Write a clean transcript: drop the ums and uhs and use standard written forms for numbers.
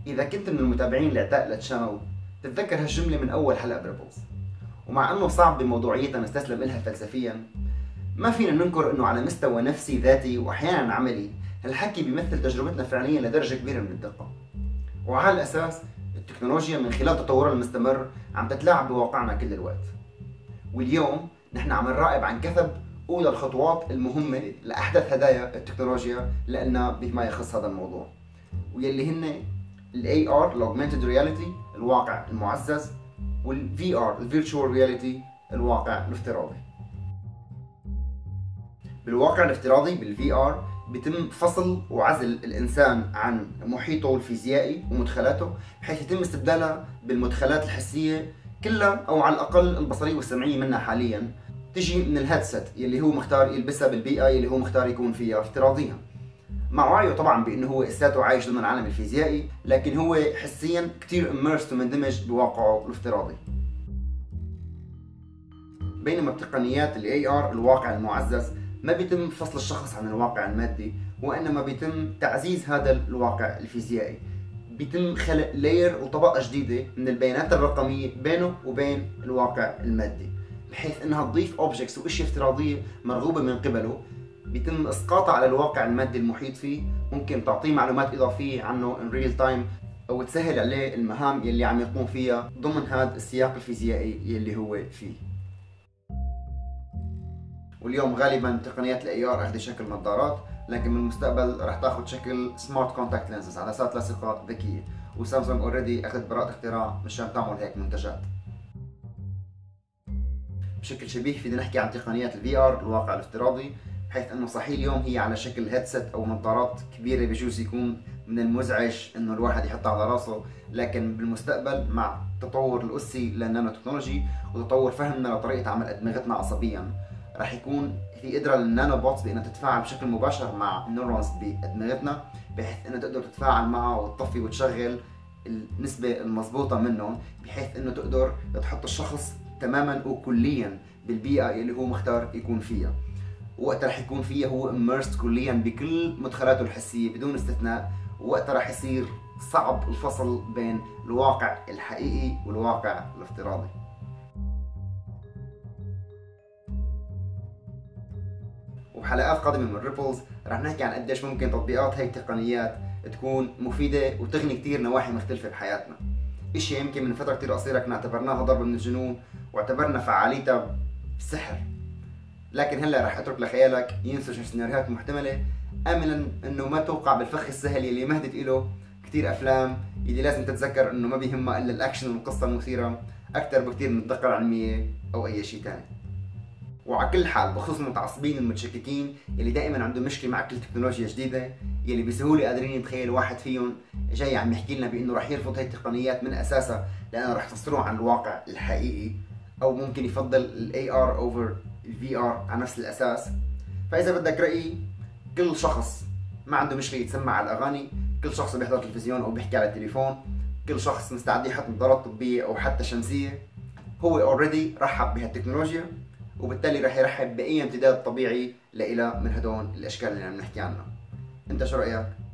إذا كنت من المتابعين العتاق للشانل تتذكر هالجملة من أول حلقة بريبلز، ومع أنه صعب بموضوعيتها نستسلم إلها فلسفيا، ما فينا ننكر أنه على مستوى نفسي ذاتي وأحيانا عملي هالحكي بيمثل تجربتنا فعليا لدرجة كبيرة من الدقة. وعلى الأساس التكنولوجيا من خلال تطورها المستمر عم تتلاعب بواقعنا كل الوقت. واليوم نحن عم نراقب عن كثب أولى الخطوات المهمة لأحدث هدايا التكنولوجيا لنا بما يخص هذا الموضوع، واللي هن ال AR ال Augmented Reality الواقع المعزز، وال VR ال Virtual Reality الواقع الافتراضي. بالواقع الافتراضي بال VR بيتم فصل وعزل الإنسان عن محيطه الفيزيائي ومدخلاته، بحيث يتم استبدالها بالمدخلات الحسية كلها أو على الأقل البصرية والسمعية منها حاليا تجي من الهيدسет يلي هو مختار يلبسها بالبيئة يلي هو مختار يكون فيها افتراضيا، مع وعيه طبعا بانه هو اساته عايش ضمن العالم الفيزيائي، لكن هو حسيا كثير immersed ومندمج بواقعه الافتراضي. بينما بتقنيات ال AR الواقع المعزز ما بيتم فصل الشخص عن الواقع المادي، وانما بيتم تعزيز هذا الواقع الفيزيائي، بيتم خلق لاير وطبقة جديدة من البيانات الرقمية بينه وبين الواقع المادي، بحيث انها تضيف اوبجكتس واشياء افتراضية مرغوبة من قبله بيتم اسقاطها على الواقع المادي المحيط فيه، ممكن تعطيه معلومات اضافيه عنه ان ريل تايم او تسهل عليه المهام يلي عم يقوم فيها ضمن هذا السياق الفيزيائي يلي هو فيه. واليوم غالبا تقنيات الاي ار اخذت شكل نظارات، لكن بالمستقبل رح تاخذ شكل سمارت كونتاكت لينزز، عدسات لاصقه ذكيه، وسامسونج اوريدي اخذت براءه اختراع مشان تعمل هيك منتجات. بشكل شبيه فينا نحكي عن تقنيات الفي ار الواقع الافتراضي، بحيث انه صحيح اليوم هي على شكل هيدسет او نظارات كبيره بجوز يكون من المزعج انه الواحد يحطها على راسه، لكن بالمستقبل مع تطور الاسي للنانو تكنولوجي وتطور فهمنا لطريقه عمل ادمغتنا عصبيا، رح يكون في قدره للنانو بوتس بانها تتفاعل بشكل مباشر مع النيورونز بادمغتنا، بحيث انها تقدر تتفاعل معها وتطفي وتشغل النسبه المضبوطه منهم، بحيث انه تقدر تحط الشخص تماما وكليا بالبيئه اللي هو مختار يكون فيها، وقتها رح يكون فيها هو immersed كليا بكل مدخلاته الحسيه بدون استثناء، وقتها رح يصير صعب الفصل بين الواقع الحقيقي والواقع الافتراضي. وبحلقات قادمه من ريبلز رح نحكي عن قديش ممكن تطبيقات هي التقنيات تكون مفيده وتغني كثير نواحي مختلفه بحياتنا، اشياء يمكن من فتره كثير قصيره كنا اعتبرناها ضربه من الجنون واعتبرنا فعاليتها سحر، لكن هلا رح اترك لخيالك ينسج سيناريوهات محتمله، املا انه ما توقع بالفخ السهل اللي مهدت له كثير افلام اللي لازم تتذكر انه ما بيهمها الا الاكشن والقصه المثيره اكثر بكثير من الدقه العلميه او اي شيء ثاني. وعلى كل حال بخصوص المتعصبين المتشككين اللي دائما عندهم مشكله مع كل تكنولوجيا جديده، يلي بسهوله قادرين يتخيل واحد فيهم جاي عم يحكي لنا بانه رح يرفض هي التقنيات من اساسها لانه رح تفصله عن الواقع الحقيقي، او ممكن يفضل الاي ار اوفر الفي ار على نفس الاساس. فاذا بدك رايي، كل شخص ما عنده مشكله يتسمع على الاغاني، كل شخص بيحضر تلفزيون او بيحكي على التليفون، كل شخص مستعد يحط نظارات طبيه او حتى شمسيه، هو اوريدي رحب بهالتكنولوجيا، وبالتالي رح يرحب باي امتداد طبيعي لإلها من هدول الاشكال اللي عم نحكي عنها. انت شو رايك؟